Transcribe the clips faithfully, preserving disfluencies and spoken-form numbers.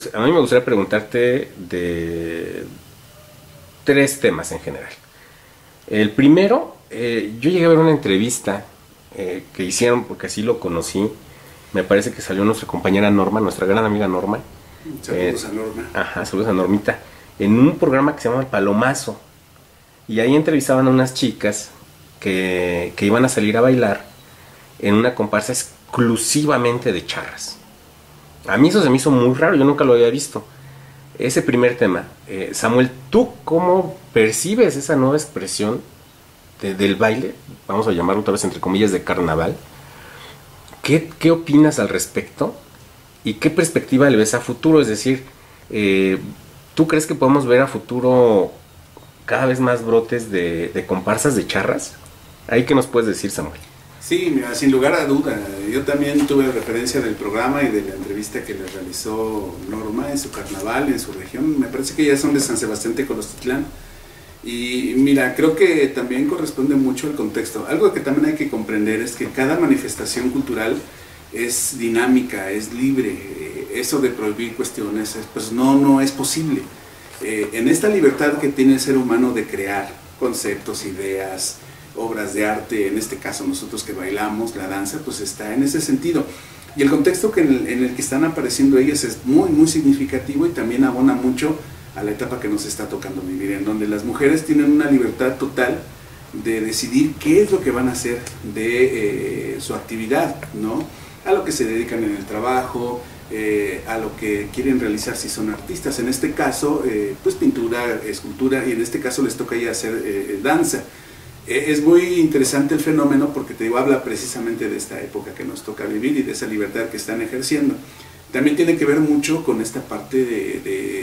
A mí me gustaría preguntarte de tres temas en general. El primero, eh, yo llegué a ver una entrevista eh, que hicieron, porque así lo conocí. Me parece que salió nuestra compañera Norma, nuestra gran amiga Norma. Saludos eh, a Norma. Ajá, saludos a Normita. En un programa que se llama El Palomazo. Y ahí entrevistaban a unas chicas que, que iban a salir a bailar en una comparsa exclusivamente de charras. A mí eso se me hizo muy raro, yo nunca lo había visto. Ese primer tema, eh, Samuel, ¿tú cómo percibes esa nueva expresión de, del baile? Vamos a llamarlo otra vez entre comillas de carnaval. ¿Qué, qué opinas al respecto? ¿Y qué perspectiva le ves a futuro? Es decir, eh, ¿tú crees que podemos ver a futuro cada vez más brotes de, de comparsas de charras? ¿Ahí qué nos puedes decir, Samuel? Sí, mira, sin lugar a duda, yo también tuve referencia del programa y de la entrevista que le realizó Norma en su carnaval, en su región. Me parece que ellas son de San Sebastián Tecolotitlán. Y mira, creo que también corresponde mucho al contexto. Algo que también hay que comprender es que cada manifestación cultural es dinámica, es libre. Eso de prohibir cuestiones, pues no, no es posible. Eh, en esta libertad que tiene el ser humano de crear conceptos, ideas, obras de arte, en este caso nosotros que bailamos, la danza, pues está en ese sentido. Y el contexto que en, el, en el que están apareciendo ellas es muy, muy significativo y también abona mucho a la etapa que nos está tocando vivir, en donde las mujeres tienen una libertad total de decidir qué es lo que van a hacer de eh, su actividad, ¿no? A lo que se dedican en el trabajo, eh, a lo que quieren realizar si son artistas. En este caso, eh, pues pintura, escultura, y en este caso les toca ya hacer eh, danza. Es muy interesante el fenómeno porque te digo, habla precisamente de esta época que nos toca vivir y de esa libertad que están ejerciendo. También tiene que ver mucho con esta parte de,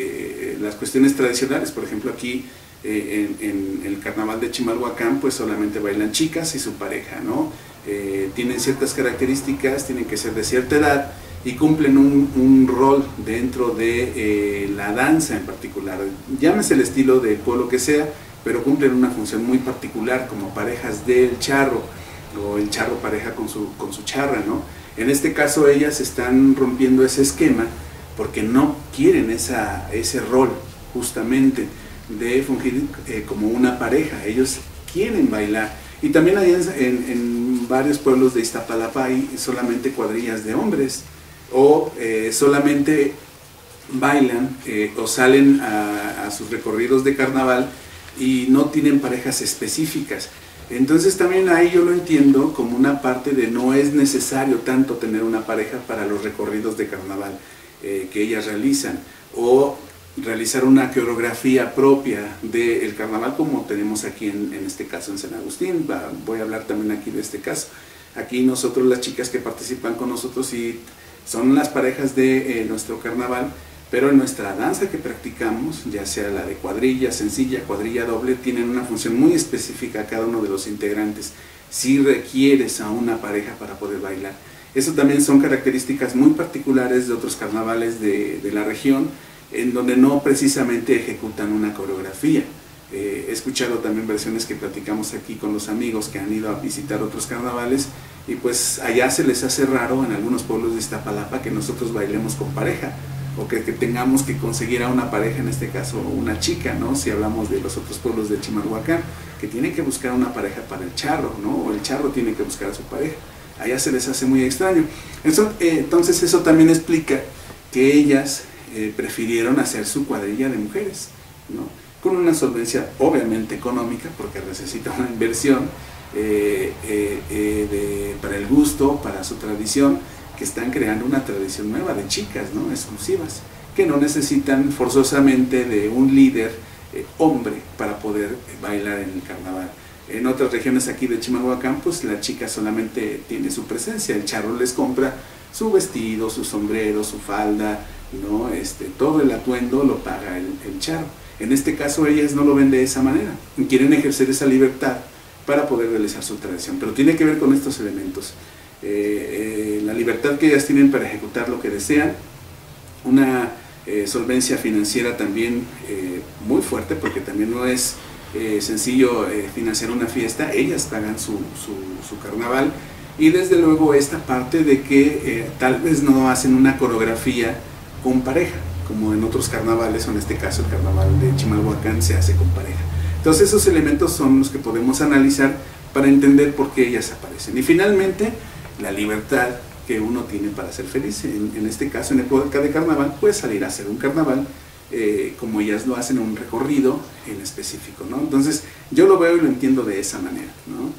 de las cuestiones tradicionales. Por ejemplo, aquí eh, en, en el carnaval de Chimalhuacán, pues solamente bailan chicas y su pareja, ¿no? Eh, tienen ciertas características, tienen que ser de cierta edad y cumplen un, un rol dentro de eh, la danza en particular. Llámese el estilo de pueblo que sea, pero cumplen una función muy particular como parejas del charro, o el charro pareja con su, con su charra, ¿no? En este caso ellas están rompiendo ese esquema porque no quieren esa, ese rol justamente de fungir eh, como una pareja. Ellos quieren bailar. Y también hay en, en, en varios pueblos de Iztapalapa hay solamente cuadrillas de hombres, o eh, solamente bailan eh, o salen a, a sus recorridos de carnaval y no tienen parejas específicas. Entonces también ahí yo lo entiendo como una parte de no es necesario tanto tener una pareja para los recorridos de carnaval eh, que ellas realizan, o realizar una coreografía propia del carnaval como tenemos aquí en, en este caso en San Agustín. Va, voy a hablar también aquí de este caso. Aquí nosotros, las chicas que participan con nosotros, y son las parejas de eh, nuestro carnaval, pero en nuestra danza que practicamos, ya sea la de cuadrilla sencilla, cuadrilla doble, tienen una función muy específica cada uno de los integrantes. Si requieres a una pareja para poder bailar. Eso también son características muy particulares de otros carnavales de, de la región, en donde no precisamente ejecutan una coreografía. Eh, he escuchado también versiones que platicamos aquí con los amigos que han ido a visitar otros carnavales, y pues allá se les hace raro en algunos pueblos de Iztapalapa que nosotros bailemos con pareja, o que, que tengamos que conseguir a una pareja, en este caso una chica, ¿no? Si hablamos de los otros pueblos de Chimalhuacán, que tienen que buscar una pareja para el charro, ¿no? O el charro tiene que buscar a su pareja. Allá se les hace muy extraño. Eso, eh, entonces eso también explica que ellas eh, prefirieron hacer su cuadrilla de mujeres, ¿no? Con una solvencia obviamente económica, porque necesita una inversión eh, eh, eh, de, para el gusto, para su tradición, que están creando una tradición nueva de chicas, ¿no? Exclusivas, que no necesitan forzosamente de un líder eh, hombre para poder bailar en el carnaval. En otras regiones aquí de Chimalhuacán, pues la chica solamente tiene su presencia, el charro les compra su vestido, su sombrero, su falda, ¿no? Este, todo el atuendo lo paga el, el charro. En este caso ellas no lo ven de esa manera, quieren ejercer esa libertad para poder realizar su tradición, pero tiene que ver con estos elementos. Eh, eh, la libertad que ellas tienen para ejecutar lo que desean, una eh, solvencia financiera también eh, muy fuerte, porque también no es eh, sencillo eh, financiar una fiesta. Ellas pagan su, su, su carnaval, y desde luego esta parte de que eh, tal vez no hacen una coreografía con pareja, como en otros carnavales, o en este caso el carnaval de Chimalhuacán se hace con pareja. Entonces esos elementos son los que podemos analizar para entender por qué ellas aparecen. Y finalmente, la libertad que uno tiene para ser feliz. En, en este caso, en época de carnaval, puede salir a hacer un carnaval, eh, como ellas lo hacen, un recorrido en específico, ¿no? Entonces, yo lo veo y lo entiendo de esa manera, ¿no?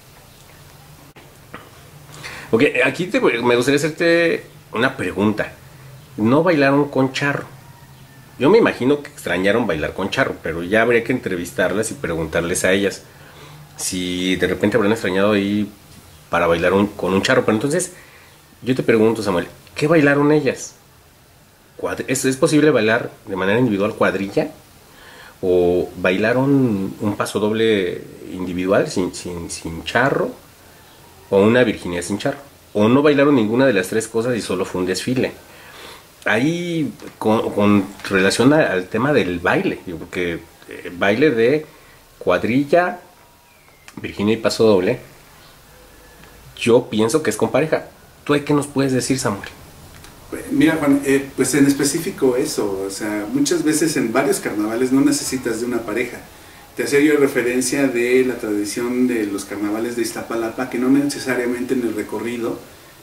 Ok, aquí te, me gustaría hacerte una pregunta. ¿No bailaron con charro? Yo me imagino que extrañaron bailar con charro, pero ya habría que entrevistarlas y preguntarles a ellas si de repente habrán extrañado ahí para bailar un, con un charro. Pero entonces, yo te pregunto, Samuel, ¿qué bailaron ellas? ¿Es, ¿Es posible bailar de manera individual cuadrilla? ¿O bailaron un paso doble individual sin, sin, sin charro? ¿O una Virginia sin charro? ¿O no bailaron ninguna de las tres cosas y solo fue un desfile? Ahí, con, con relación a, al tema del baile, porque eh, baile de cuadrilla, Virginia y paso doble, yo pienso que es con pareja. ¿Tú qué nos puedes decir, Samuel? Mira, Juan, eh, pues en específico eso, o sea, muchas veces en varios carnavales no necesitas de una pareja. Te hacía yo referencia de la tradición de los carnavales de Iztapalapa, que no necesariamente en el recorrido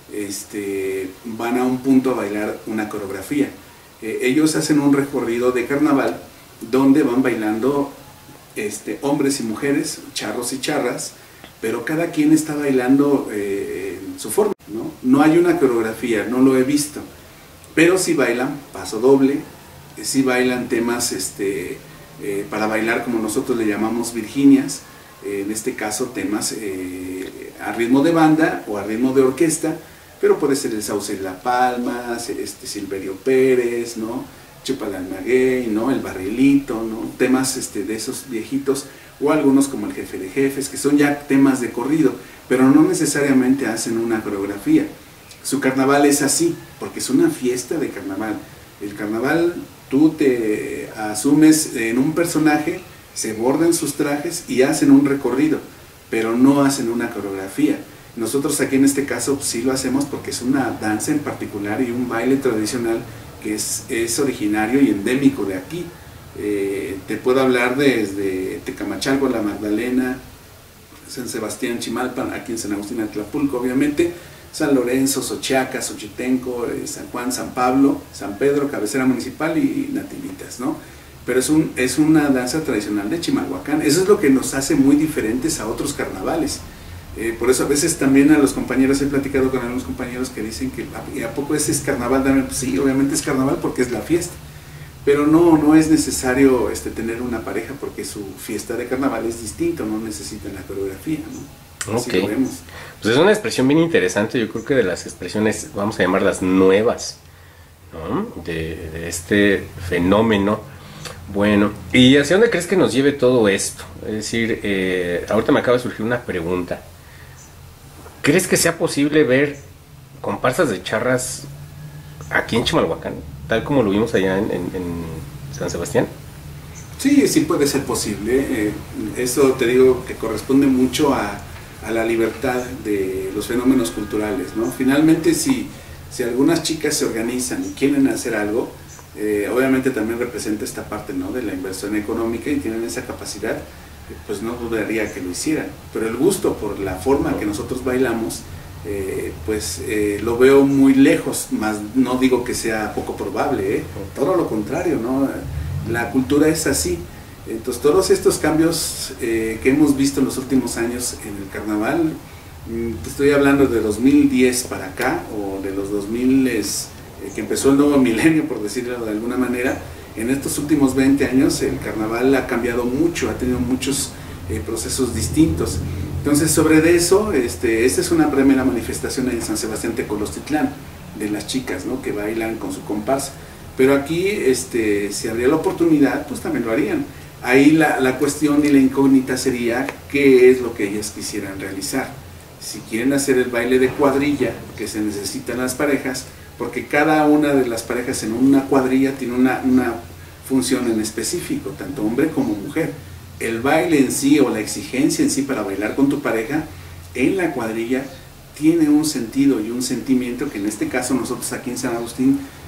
este, van a un punto a bailar una coreografía. Eh, ellos hacen un recorrido de carnaval donde van bailando este, hombres y mujeres, charros y charras, pero cada quien está bailando eh, en su forma, ¿no? No hay una coreografía, no lo he visto, pero sí bailan paso doble, sí bailan temas este, eh, para bailar como nosotros le llamamos Virginias, eh, en este caso temas eh, a ritmo de banda o a ritmo de orquesta, pero puede ser el Sauce y la Palma, este, Silverio Pérez, ¿no? Chúpala al Maguey, ¿no? El Barrilito, ¿no? Temas este, de esos viejitos, o algunos como el Jefe de Jefes, que son ya temas de corrido, pero no necesariamente hacen una coreografía. Su carnaval es así, porque es una fiesta de carnaval. El carnaval, tú te asumes en un personaje, se bordan sus trajes y hacen un recorrido, pero no hacen una coreografía. Nosotros aquí en este caso sí lo hacemos porque es una danza en particular y un baile tradicional que es, es originario y endémico de aquí. Eh, te puedo hablar desde Tecamachalco, La Magdalena, San Sebastián, Chimalpan, aquí en San Agustín, Atlapulco, obviamente, San Lorenzo, Xochiaca, Xochitenco, eh, San Juan, San Pablo, San Pedro, cabecera municipal y Nativitas, ¿no? Pero es, un, es una danza tradicional de Chimalhuacán. Eso es lo que nos hace muy diferentes a otros carnavales. Eh, por eso a veces también a los compañeros, he platicado con algunos compañeros que dicen que ¿a poco ese es carnaval? Pues sí, obviamente es carnaval porque es la fiesta. Pero no, no es necesario este, tener una pareja porque su fiesta de carnaval es distinta, no necesitan la coreografía, ¿no? Así okay. Lo vemos. Pues es una expresión bien interesante, yo creo que de las expresiones, vamos a llamarlas nuevas, ¿no? de, de este fenómeno. Bueno, ¿y hacia dónde crees que nos lleve todo esto? Es decir, eh, ahorita me acaba de surgir una pregunta. ¿Crees que sea posible ver comparsas de charras aquí en Chimalhuacán, tal como lo vimos allá en, en, en San Sebastián? Sí, sí puede ser posible. Eh, eso te digo que corresponde mucho a, a la libertad de los fenómenos culturales, ¿no? Finalmente, si, si algunas chicas se organizan y quieren hacer algo, eh, obviamente también representa esta parte, ¿no? De la inversión económica y tienen esa capacidad, pues no dudaría que lo hicieran. Pero el gusto por la forma que nosotros bailamos, Eh, pues eh, lo veo muy lejos, más no digo que sea poco probable, ¿eh? Todo lo contrario, ¿no? La cultura es así. Entonces todos estos cambios eh, que hemos visto en los últimos años en el carnaval, te estoy hablando de dos mil diez para acá, o de los dos mil, es, eh, que empezó el nuevo milenio, por decirlo de alguna manera. En estos últimos veinte años el carnaval ha cambiado mucho, ha tenido muchos eh, procesos distintos. Entonces, sobre de eso, este, esta es una primera manifestación en San Sebastián Tecolostitlán, de las chicas, ¿no? Que bailan con su comparsa. Pero aquí, este, si habría la oportunidad, pues también lo harían. Ahí la, la cuestión y la incógnita sería qué es lo que ellas quisieran realizar. Si quieren hacer el baile de cuadrilla, que se necesitan las parejas, porque cada una de las parejas en una cuadrilla tiene una, una función en específico, tanto hombre como mujer. El baile en sí o la exigencia en sí para bailar con tu pareja en la cuadrilla tiene un sentido y un sentimiento que en este caso nosotros aquí en San Agustín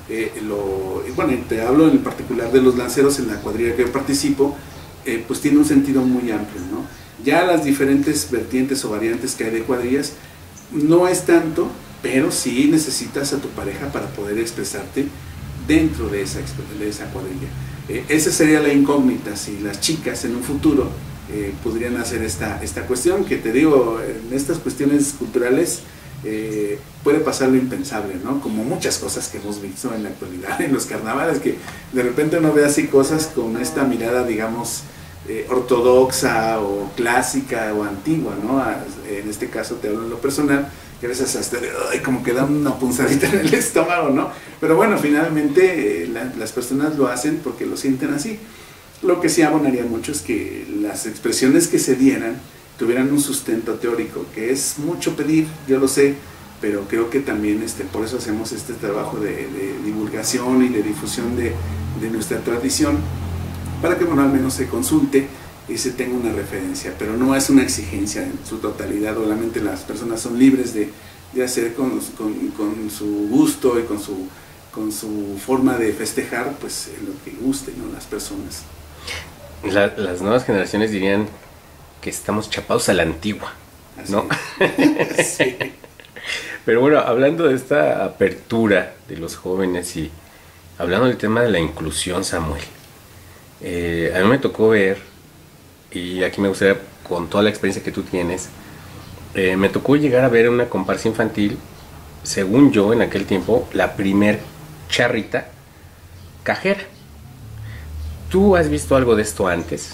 eh, lo, bueno, te hablo en particular de los lanceros en la cuadrilla que yo participo, eh, pues tiene un sentido muy amplio, ¿no? Ya las diferentes vertientes o variantes que hay de cuadrillas, no es tanto, pero sí necesitas a tu pareja para poder expresarte dentro de esa, de esa cuadrilla. Eh, esa sería la incógnita, si las chicas en un futuro eh, podrían hacer esta, esta cuestión, que te digo, en estas cuestiones culturales eh, puede pasar lo impensable, ¿no? Como muchas cosas que hemos visto en la actualidad, en los carnavales, que de repente uno ve así cosas con esta mirada, digamos, eh, ortodoxa o clásica o antigua, ¿no? En este caso te hablo en lo personal, que a veces hasta ay, como que da una punzadita en el estómago, ¿no? Pero bueno, finalmente eh, la, las personas lo hacen porque lo sienten así. Lo que sí abonaría mucho es que las expresiones que se dieran tuvieran un sustento teórico, que es mucho pedir, yo lo sé, pero creo que también este, por eso hacemos este trabajo de, de divulgación y de difusión de, de nuestra tradición, para que bueno, al menos se consulte y se tenga una referencia, pero no es una exigencia en su totalidad, obviamente las personas son libres de, de hacer con, con, con su gusto y con su, con su forma de festejar, pues lo que guste, ¿no? Las personas. La, las nuevas generaciones dirían que estamos chapados a la antigua, ¿no? Sí. Pero bueno, hablando de esta apertura de los jóvenes y hablando del tema de la inclusión, Samuel, eh, a mí me tocó ver, y aquí me gustaría, con toda la experiencia que tú tienes, eh, me tocó llegar a ver una comparsa infantil, según yo en aquel tiempo, la primer charrita cajera. ¿Tú has visto algo de esto antes?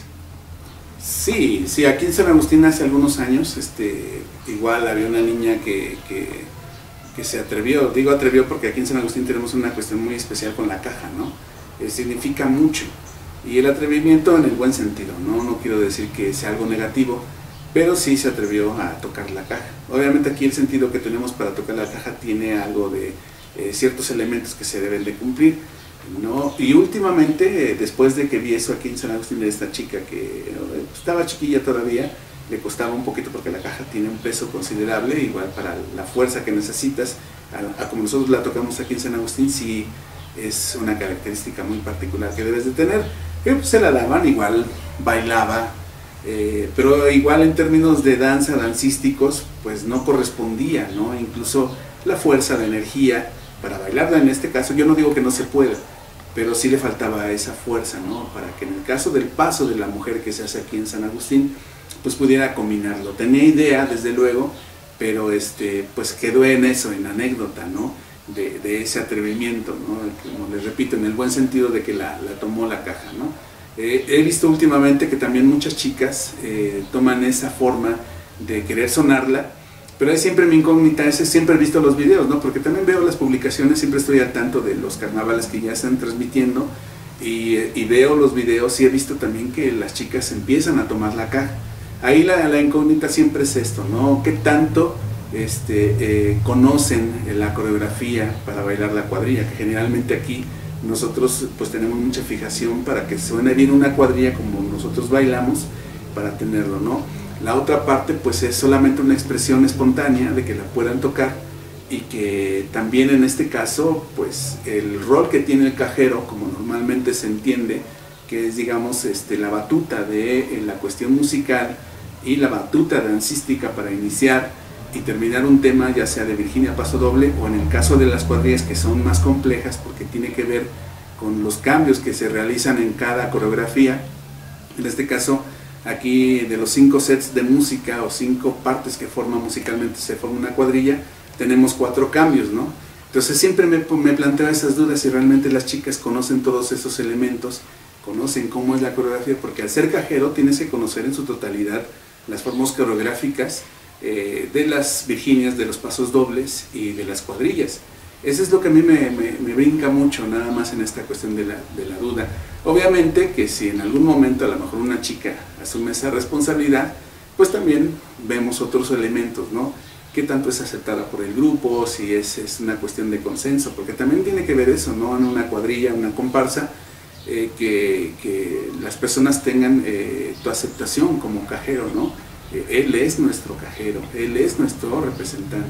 Sí, sí, aquí en San Agustín hace algunos años, este, igual había una niña que, que, que se atrevió, digo atrevió porque aquí en San Agustín tenemos una cuestión muy especial con la caja, ¿no? Eh, significa mucho. Y el atrevimiento en el buen sentido, ¿no? No quiero decir que sea algo negativo, pero sí se atrevió a tocar la caja. Obviamente aquí el sentido que tenemos para tocar la caja tiene algo de eh, ciertos elementos que se deben de cumplir, ¿no? Y últimamente, eh, después de que vi eso aquí en San Agustín de esta chica que eh, estaba chiquilla todavía, le costaba un poquito porque la caja tiene un peso considerable, igual para la fuerza que necesitas, a, a como nosotros la tocamos aquí en San Agustín, sí es una característica muy particular que debes de tener. Que pues, se la daban, igual bailaba, eh, pero igual en términos de danza, dancísticos, pues no correspondía, ¿no? Incluso la fuerza, la energía para bailarla en este caso, yo no digo que no se pueda, pero sí le faltaba esa fuerza, ¿no? Para que en el caso del paso de la mujer que se hace aquí en San Agustín, pues pudiera combinarlo. Tenía idea, desde luego, pero este, pues quedó en eso, en anécdota, ¿no? De, de ese atrevimiento, ¿no? Como les repito, en el buen sentido de que la, la tomó la caja, ¿no? Eh, he visto últimamente que también muchas chicas eh, toman esa forma de querer sonarla, pero es siempre mi incógnita, ese siempre he visto los videos, ¿no? Porque también veo las publicaciones, siempre estoy al tanto de los carnavales que ya están transmitiendo y, y veo los videos y he visto también que las chicas empiezan a tomar la caja. Ahí la, la incógnita siempre es esto, ¿no? ¿Qué tanto Este, eh, conocen la coreografía para bailar la cuadrilla? Que generalmente aquí nosotros pues tenemos mucha fijación para que suene bien una cuadrilla como nosotros bailamos, para tenerlo, ¿no? La otra parte pues es solamente una expresión espontánea de que la puedan tocar, y que también en este caso pues el rol que tiene el cajero, como normalmente se entiende, que es digamos este, la batuta de en la cuestión musical y la batuta dancística para iniciar y terminar un tema, ya sea de Virginia Paso Doble o en el caso de las cuadrillas que son más complejas porque tiene que ver con los cambios que se realizan en cada coreografía. En este caso aquí de los cinco sets de música o cinco partes que forman musicalmente se forma una cuadrilla, tenemos cuatro cambios, ¿no? Entonces siempre me, me planteo esas dudas si realmente las chicas conocen todos esos elementos, conocen cómo es la coreografía, porque al ser cajero tienes que conocer en su totalidad las formas coreográficas Eh, de las Virginias, de los pasos dobles y de las cuadrillas. Eso es lo que a mí me, me, me brinca mucho, nada más en esta cuestión de la, de la duda. Obviamente que si en algún momento a lo mejor una chica asume esa responsabilidad, pues también vemos otros elementos, ¿no? ¿Qué tanto es aceptada por el grupo? Si es, es una cuestión de consenso, porque también tiene que ver eso, ¿no? En una cuadrilla, una comparsa, eh, que, que las personas tengan eh, tu aceptación como cajero, ¿no? Él es nuestro cajero, él es nuestro representante.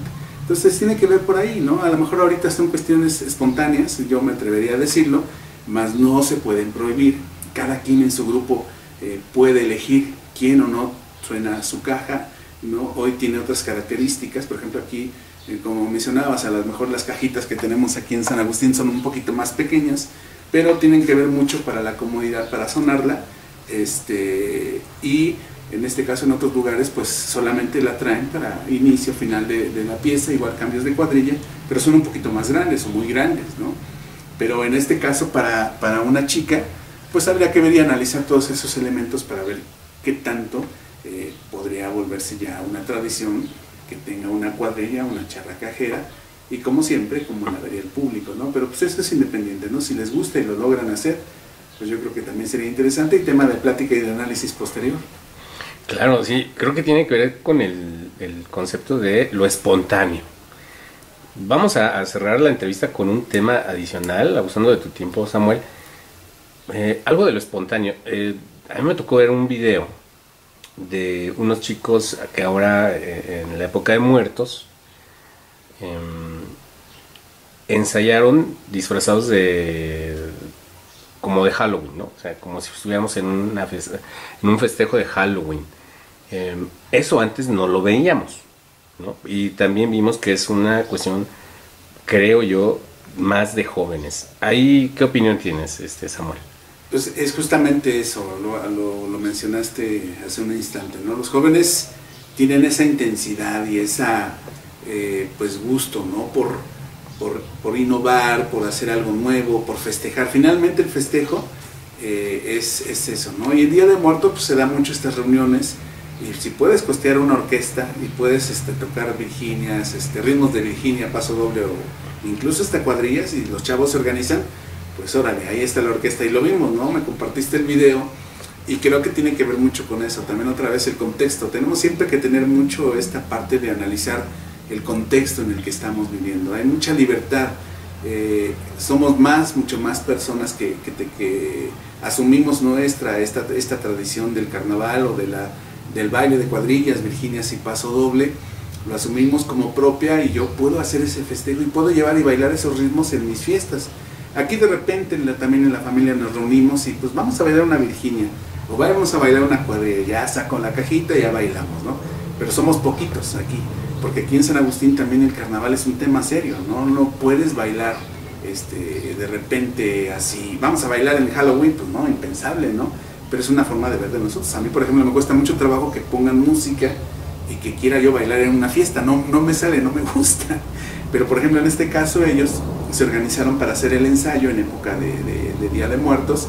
Entonces tiene que ver por ahí, ¿no? A lo mejor ahorita son cuestiones espontáneas, yo me atrevería a decirlo, mas no se pueden prohibir. Cada quien en su grupo eh, puede elegir quién o no suena a su caja, ¿no? Hoy tiene otras características, por ejemplo aquí, eh, como mencionabas, a lo mejor las cajitas que tenemos aquí en San Agustín son un poquito más pequeñas, pero tienen que ver mucho para la comodidad, para sonarla, este, y en este caso en otros lugares pues solamente la traen para inicio, final de, de la pieza, igual cambios de cuadrilla, pero son un poquito más grandes o muy grandes, ¿no? Pero en este caso para, para una chica, pues habría que ver y analizar todos esos elementos para ver qué tanto eh, podría volverse ya una tradición que tenga una cuadrilla, una charra cajera, y como siempre, como la vería el público, ¿no? Pero pues eso es independiente, ¿no? Si les gusta y lo logran hacer, pues yo creo que también sería interesante, y tema de plática y de análisis posterior. Claro, sí, creo que tiene que ver con el, el concepto de lo espontáneo. Vamos a, a cerrar la entrevista con un tema adicional, abusando de tu tiempo, Samuel. Eh, algo de lo espontáneo. Eh, a mí me tocó ver un video de unos chicos que ahora, eh, en la época de muertos, eh, ensayaron disfrazados de como de Halloween, ¿no? O sea, como si estuviéramos en, una feste en un festejo de Halloween. Eh, eso antes no lo veíamos, ¿no? Y también vimos que es una cuestión, creo yo, más de jóvenes. ¿Ahí qué opinión tienes, este Samuel? Pues es justamente eso, lo, lo, lo mencionaste hace un instante, ¿no? Los jóvenes tienen esa intensidad y esa, eh, pues, gusto, ¿no? Por, por, por innovar, por hacer algo nuevo, por festejar. Finalmente el festejo eh, es, es eso, ¿no? Y el Día de Muertos pues, se da mucho estas reuniones, y si puedes costear una orquesta y puedes este, tocar Virginias, este, ritmos de Virginia, paso doble o incluso hasta cuadrillas, y los chavos se organizan, pues órale, ahí está la orquesta, y lo vimos, ¿no? Me compartiste el video, y creo que tiene que ver mucho con eso, también otra vez el contexto. Tenemos siempre que tener mucho esta parte de analizar el contexto en el que estamos viviendo. Hay mucha libertad, eh, somos más, mucho más personas que, que, te, que asumimos nuestra, esta, esta tradición del carnaval o de la, del baile de cuadrillas, Virginias y paso doble, lo asumimos como propia, y yo puedo hacer ese festejo y puedo llevar y bailar esos ritmos en mis fiestas. Aquí de repente en la, también en la familia nos reunimos y pues vamos a bailar una Virginia, o vamos a bailar una cuadrilla, ya saco la cajita y ya bailamos, ¿no? Pero somos poquitos aquí, porque aquí en San Agustín también el carnaval es un tema serio, ¿no? No puedes bailar este, de repente así, vamos a bailar en Halloween, pues no, impensable, ¿no? Pero es una forma de ver de nosotros. A mí, por ejemplo, me cuesta mucho trabajo que pongan música y que quiera yo bailar en una fiesta, no, no me sale, no me gusta. Pero por ejemplo en este caso ellos se organizaron para hacer el ensayo en época de, de, de Día de Muertos,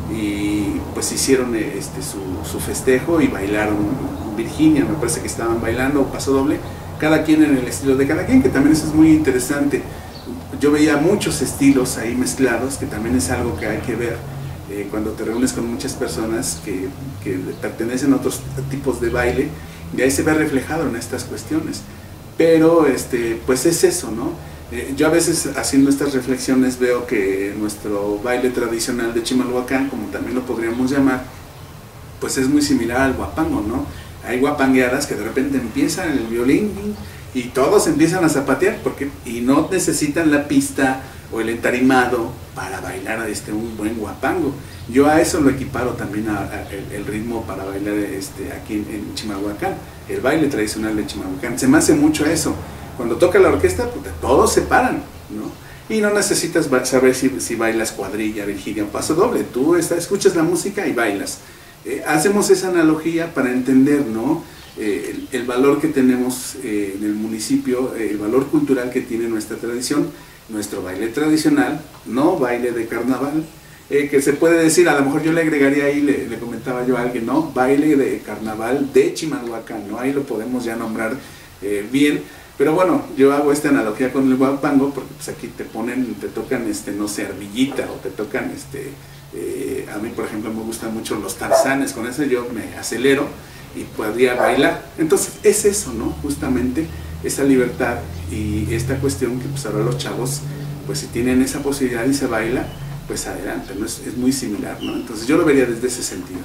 y pues hicieron este, su, su festejo y bailaron Virginia, me parece que estaban bailando, o paso doble, cada quien en el estilo de cada quien, que también eso es muy interesante. Yo veía muchos estilos ahí mezclados, que también es algo que hay que ver eh, cuando te reúnes con muchas personas que, que pertenecen a otros tipos de baile, y ahí se ve reflejado en estas cuestiones. Pero este, pues es eso, ¿no? Eh, yo a veces haciendo estas reflexiones veo que nuestro baile tradicional de Chimalhuacán, como también lo podríamos llamar, pues es muy similar al guapango, ¿no? Hay guapangueadas que de repente empiezan el violín y todos empiezan a zapatear, porque, y no necesitan la pista o el entarimado para bailar este, un buen guapango. Yo a eso lo equiparo también a, a el, el ritmo para bailar este, aquí en, en Chimalhuacán, el baile tradicional de Chimalhuacán. Se me hace mucho eso. Cuando toca la orquesta, pues, todos se paran, ¿no? Y no necesitas saber si, si bailas cuadrilla, Virginia o paso doble. Tú está, escuchas la música y bailas. Eh, hacemos esa analogía para entender, ¿no? Eh, el, el valor que tenemos eh, en el municipio, eh, el valor cultural que tiene nuestra tradición, nuestro baile tradicional, no baile de carnaval, eh, que se puede decir, a lo mejor yo le agregaría ahí, le, le comentaba yo a alguien, ¿no? Baile de carnaval de Chimalhuacán, ¿no? Ahí lo podemos ya nombrar eh, bien. Pero bueno, yo hago esta analogía con el guapango porque pues aquí te ponen, te tocan, este, no sé, ardillita, o te tocan, este, eh, a mí por ejemplo me gustan mucho los tarzanes, con eso yo me acelero y podría bailar. Entonces es eso, ¿no? Justamente esa libertad y esta cuestión que pues ahora los chavos, pues si tienen esa posibilidad y se baila, pues adelante, ¿no? Es, es muy similar, ¿no? Entonces yo lo vería desde ese sentido.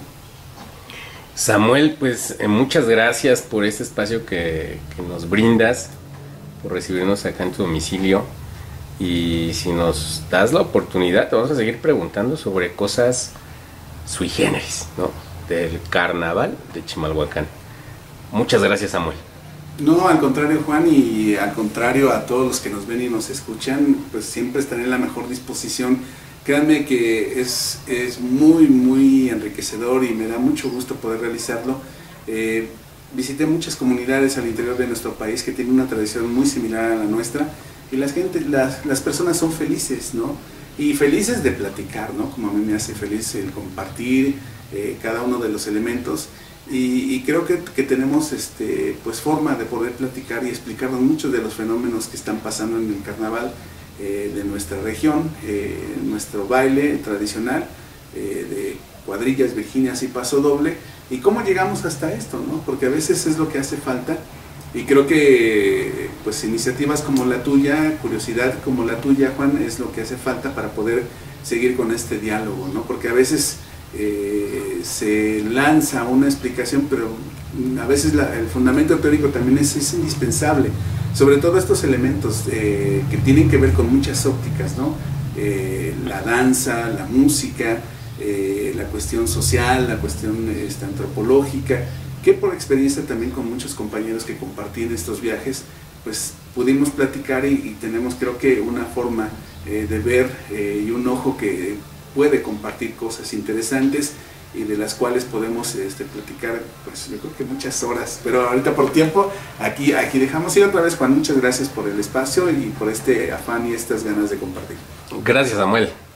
Samuel, pues eh, muchas gracias por este espacio que, que nos brindas por recibirnos acá en tu domicilio. Y si nos das la oportunidad, te vamos a seguir preguntando sobre cosas sui generis, ¿no? Del carnaval de Chimalhuacán. Muchas gracias, Samuel. No, al contrario, Juan, y al contrario a todos los que nos ven y nos escuchan, pues siempre estaré en la mejor disposición. Créanme que es, es muy, muy enriquecedor y me da mucho gusto poder realizarlo. Eh, visité muchas comunidades al interior de nuestro país que tienen una tradición muy similar a la nuestra, y las, gente, las, las personas son felices, ¿no? Y felices de platicar, ¿no? Como a mí me hace feliz el compartir eh, cada uno de los elementos. Y, y creo que, que tenemos este, pues forma de poder platicar y explicarnos muchos de los fenómenos que están pasando en el carnaval eh, de nuestra región, eh, nuestro baile tradicional eh, de cuadrillas, virginias y paso doble, y cómo llegamos hasta esto, ¿no? Porque a veces es lo que hace falta, y creo que pues iniciativas como la tuya, curiosidad como la tuya, Juan, es lo que hace falta para poder seguir con este diálogo, ¿no? Porque a veces Eh, se lanza una explicación, pero a veces la, el fundamento teórico también es, es indispensable, sobre todo estos elementos eh, que tienen que ver con muchas ópticas, ¿no? Eh, la danza, la música, eh, la cuestión social, la cuestión este, antropológica, que por experiencia también con muchos compañeros que compartí en estos viajes, pues pudimos platicar y, y tenemos creo que una forma eh, de ver eh, y un ojo que puede compartir cosas interesantes y de las cuales podemos este, platicar, pues yo creo que muchas horas, pero ahorita por tiempo aquí, aquí dejamos ir otra vez. Juan, muchas gracias por el espacio y por este afán y estas ganas de compartir. Gracias, Samuel.